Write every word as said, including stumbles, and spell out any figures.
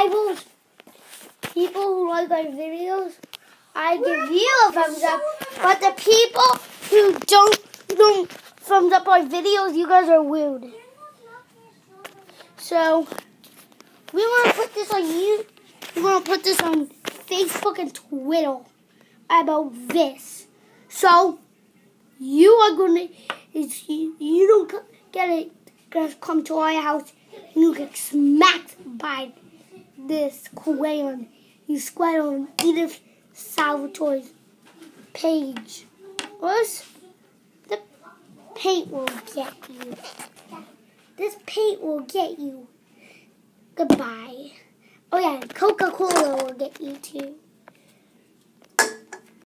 subscribers, people who like our videos, I give you a thumbs up. But the people who don't don't thumbs up our videos, you guys are weird. So we want to put this on you. We want to put this on Facebook and Twitter about this. So you are gonna, if you, you don't get it, gonna come to our house and you get smacked by this crayon. You squat on Edith Salvatore's page. Or else the paint will get you. This paint will get you. Goodbye. Oh yeah, Coca-Cola will get you too.